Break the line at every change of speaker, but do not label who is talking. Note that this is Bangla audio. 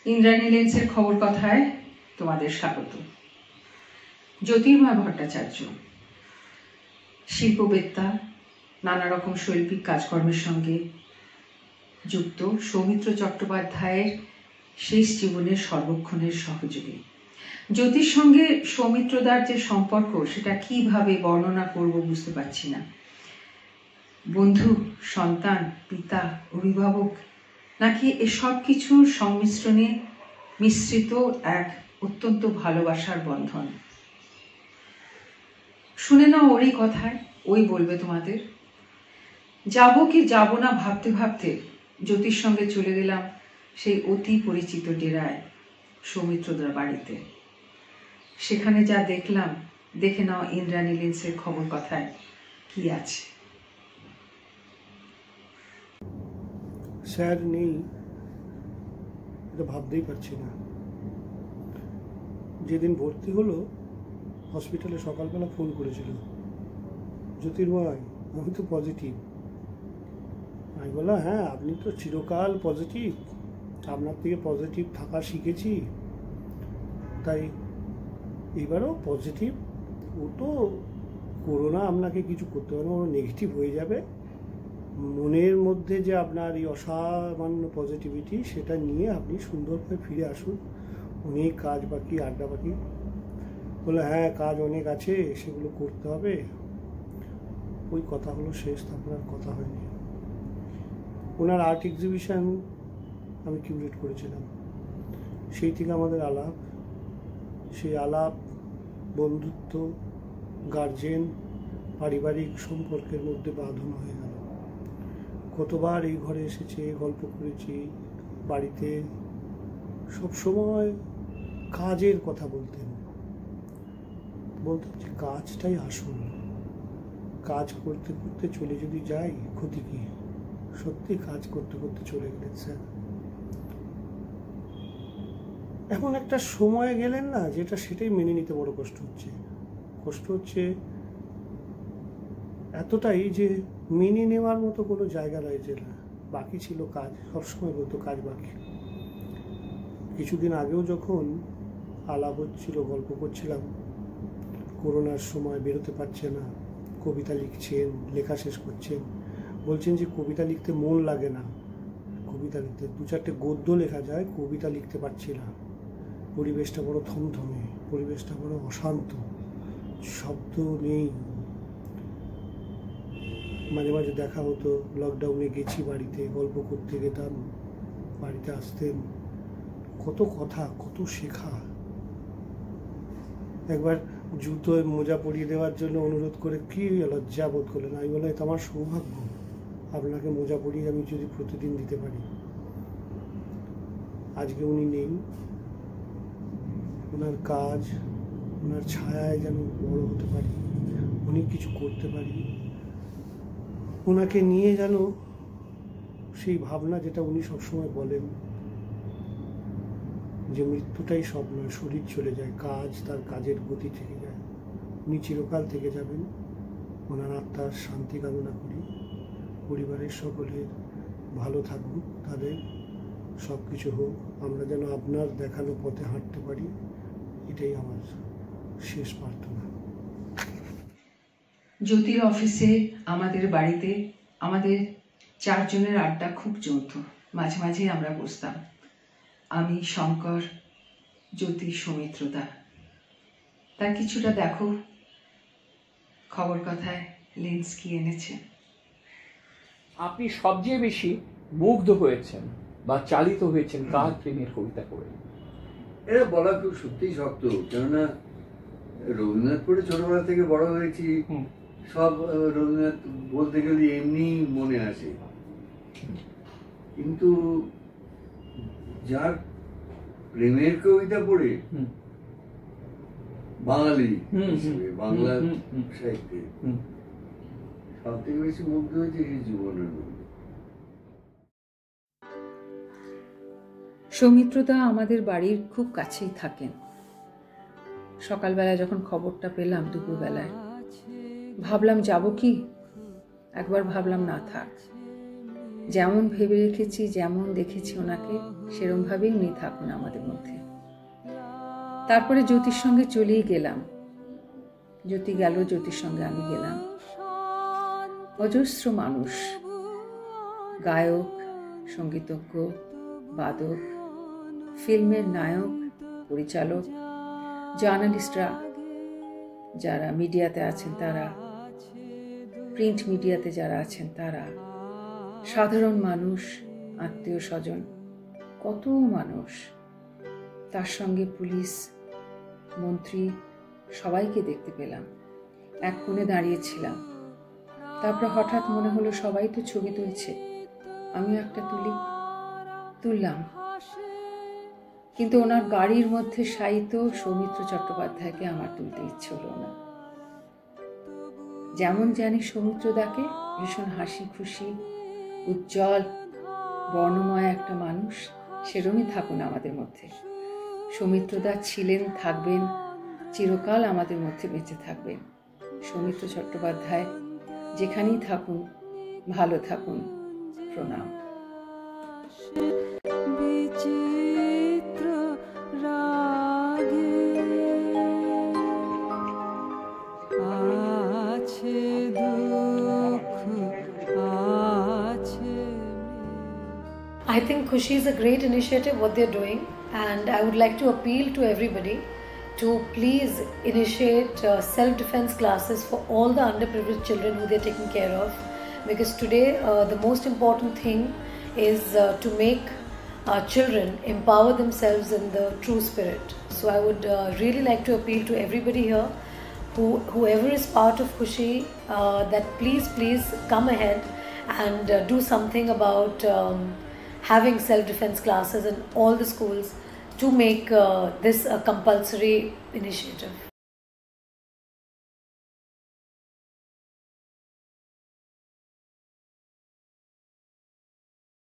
ইন্দ্রাণী লেন্সের খবর কথায় তোমাদের স্বাগত। জ্যোতির্ময় ভট্টাচার্য শিল্পবেত্তা, নানা রকম শৈল্পিক কাজকর্মের সঙ্গে যুক্ত সৌমিত্র চট্টোপাধ্যায়ের শেষ জীবনের সর্বক্ষণের সহযোগী। জ্যোতির সঙ্গে সৌমিত্রদার যে সম্পর্ক সেটা কিভাবে বর্ণনা করব বুঝতে পারছি না। বন্ধু, সন্তান, পিতা, অভিভাবক, নাকি এসব কিছুর সংমিশ্রণে মিশ্রিত এক অত্যন্ত ভালোবাসার বন্ধন। শুনে নাও ওরই কথায়, ওই বলবে তোমাদের। যাব কি যাব না ভাবতে ভাবতে জ্যোতির সঙ্গে চলে গেলাম সেই অতি পরিচিত ডেরায়, সৌমিত্রদার বাড়িতে। সেখানে যা দেখলাম, দেখে নাও ইন্দ্রাণী লেন্সের খবর কথায় কি আছে।
স্যার নেই, এটা ভাবতেই পারছি না। যেদিন ভর্তি হলো হসপিটালে সকালবেলা ফোন করেছিল, জ্যোতির্ময় আমি তো পজিটিভ। আমি বললাম, হ্যাঁ আপনি তো চিরকাল পজিটিভ, আপনার থেকে পজিটিভ থাকা শিখেছি, তাই এবারও পজিটিভ। ও তো করোনা আপনাকে কিছু করতে পারে না, ও নেগেটিভ হয়ে যাবে। মনের মধ্যে যে আপনার এই অসামান্য পজিটিভিটি, সেটা নিয়ে আপনি সুন্দরভাবে ফিরে আসুন। অনেক কাজ বাকি, আড্ডা বাকি। বলে হ্যাঁ কাজ অনেক আছে, সেগুলো করতে হবে। ওই কথা হলো শেষ, তারপর আর কথা হয়নি। ওনার আর্ট এক্সিবিশন আমি কিউরেট করেছিলাম, সেই থেকে আমাদের আলাপ। সেই আলাপ, বন্ধুত্ব, গার্জেন, পারিবারিক সম্পর্কের মধ্যে বাঁধন হয়ে গেল। কতবার এই ঘরে এসেছে, গল্প করেছি বাড়িতে। সবসময় কাজের কথা বলতেন যে কাজটাই আসল, কাজ করতে করতে চলে যদি যাই ক্ষতি কি। সত্যি কাজ করতে করতে চলে গেলেন স্যার। এখন একটা সময় গেলেন না, যেটা সেটাই মেনে নিতে বড় কষ্ট হচ্ছে। এতটাই যে মেনে নেওয়ার মতো কোনো জায়গা রয়েছে না। বাকি ছিল কাজ, সবসময় বলতো কাজ বাকি। কিছুদিন আগেও যখন আলাপ হচ্ছিল, গল্প করছিলাম, করোনার সময় বেরোতে পারছে না, কবিতা লিখছেন, লেখা শেষ করছেন। বলছেন যে কবিতা লিখতে মন লাগে না, কবিতা লিখতে 2-4টে গদ্য লেখা যায়, কবিতা লিখতে পারছি না। পরিবেশটা বড় থমথমে, পরিবেশটা বড় অশান্ত, শব্দ নেই। মাঝে মাঝে দেখা হতো, লকডাউনে গেছি বাড়িতে, গল্প করতে যেতাম, বাড়িতে আসতেন। কত কথা, কত শেখা। একবার জুতোয় মোজা পরিয়ে দেওয়ার জন্য অনুরোধ করে কি লজ্জা বোধ করলেন। আমি বললাম এটা আমার সৌভাগ্য, আপনাকে মোজা পরিয়ে আমি যদি প্রতিদিন দিতে পারি। আজকে উনি নেই, ওনার কাজ, ওনার ছায়ায় যেন বড় হতে পারি, অনেক কিছু করতে পারি। ওনাকে নিয়ে যেন সেই ভাবনা, যেটা উনি সবসময় বলেন যে মৃত্যুটাই সব নয়, শরীর চলে যায়, কাজ তার কাজের গতি থেকে যায়। উনি চিরকাল থেকে যাবেন, ওনার আত্মার শান্তি কামনা করি। পরিবারের সকলের ভালো থাকুক, তাদের সব কিছু হোক, আমরা যেন আপনার দেখানো পথে হাঁটতে পারি, এটাই আমার শেষ প্রার্থনা।
জ্যোতির অফিসে, আমাদের বাড়িতে, আমাদের 4 জনের আড্ডা খুব জমত। মাঝে মাঝেই আমরা বসতাম, আমি, শঙ্কর, জ্যোতি, সৌমিত্রদা। তার কিছুটা দেখো খবর কথায় লেন্স কি এনেছে।
আপনি সবচেয়ে বেশি মুগ্ধ হয়েছেন বা চালিত হয়েছেন কার প্রেমের কবিতা পড়ে?
এটা বলা খুব সত্যিই শক্ত, কেননা রবীন্দ্রনাথ পড়ে ছোটবেলা থেকে বড় হয়েছি। সব রবীন্দ্রনাথ বলতে গেলে এমনি মনে আসে, কিন্তু যার প্রেমের কবিতা পড়ে বাঙালি হিসেবে, বাংলা সাহিত্যে সব থেকে বেশি মুগ্ধ হয়েছে এই জীবনের মধ্যে।
সৌমিত্রদা আমাদের বাড়ির খুব কাছেই থাকেন। সকালবেলা যখন খবরটা পেলাম, দুপুরবেলায় ভাবলাম যাব কি, একবার ভাবলাম না থাক। যেমন ভেবে রেখেছি, যেমন দেখেছি ওনাকে, সেরমভাবেই উনি থাকুন আমাদের মধ্যে। তারপরে জ্যোতির সঙ্গে চলেই গেলাম। জ্যোতি গেল, জ্যোতির সঙ্গে আমি গেলাম। অজস্র মানুষ, গায়ক, সঙ্গীতজ্ঞ, বাদক, ফিল্মের নায়ক, পরিচালক, জার্নালিস্টরা, যারা মিডিয়াতে আছেন তারা, প্রিন্ট মিডিয়াতে যারা আছেন তারা, সাধারণ মানুষ, আত্মীয় স্বজন, কত মানুষ, তার সঙ্গে পুলিশ, মন্ত্রী, সবাইকে দেখতে পেলাম। এক কোণে দাঁড়িয়েছিলাম। তারপর হঠাৎ মনে হলো সবাই তো ছবি তুলছে, আমিও একটা তুললাম। কিন্তু ওনার গাড়ির মধ্যে শায়িত সৌমিত্র চট্টোপাধ্যায়কে আমার তুলতে ইচ্ছে হলো না। যেমন জানি সৌমিত্রদাকে, ভীষণ হাসি খুশি, উজ্জ্বল, বর্ণময় একটা মানুষ, সেরমই থাকুন আমাদের মধ্যে। সৌমিত্রদা ছিলেন, থাকবেন, চিরকাল আমাদের মধ্যে বেঁচে থাকবেন। সৌমিত্র চট্টোপাধ্যায় যেখানেই থাকুন, ভালো থাকুন। প্রণাম।
I think Khushi is a great initiative what they're doing, and I would like to appeal to everybody to please initiate self-defense classes for all the underprivileged children who they're taking care of, because today the most important thing is to make children empower themselves in the true spirit. So I would really like to appeal to everybody here, whoever is part of Khushi, that please come ahead and do something about having self-defense classes in all the schools to make this a compulsory initiative.